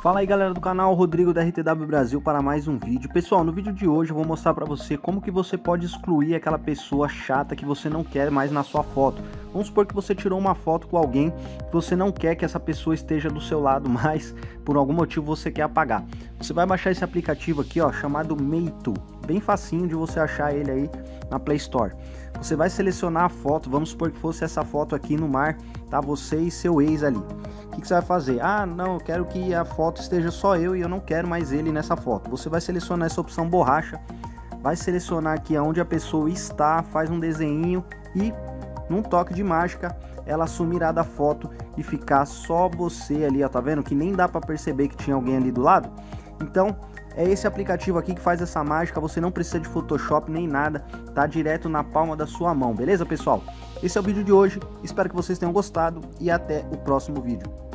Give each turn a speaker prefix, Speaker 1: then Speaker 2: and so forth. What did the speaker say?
Speaker 1: Fala aí galera do canal, Rodrigo da RTW Brasil para mais um vídeo. Pessoal, no vídeo de hoje eu vou mostrar para você como que você pode excluir aquela pessoa chata que você não quer mais na sua foto. Vamos supor que você tirou uma foto com alguém que você não quer que essa pessoa esteja do seu lado mais, por algum motivo você quer apagar. Você vai baixar esse aplicativo aqui, ó, chamado Meito, bem facinho de você achar ele aí na Play Store. Você vai selecionar a foto, vamos supor que fosse essa foto aqui no mar, tá? Você e seu ex ali. O que você vai fazer? Ah, não, eu quero que a foto esteja só eu e eu não quero mais ele nessa foto. Você vai selecionar essa opção borracha, vai selecionar aqui onde a pessoa está, faz um desenho e num toque de mágica ela sumirá da foto e ficar só você ali, ó, tá vendo? Que nem dá pra perceber que tinha alguém ali do lado. Então, é esse aplicativo aqui que faz essa mágica, você não precisa de Photoshop nem nada, tá direto na palma da sua mão, beleza pessoal? Esse é o vídeo de hoje, espero que vocês tenham gostado e até o próximo vídeo.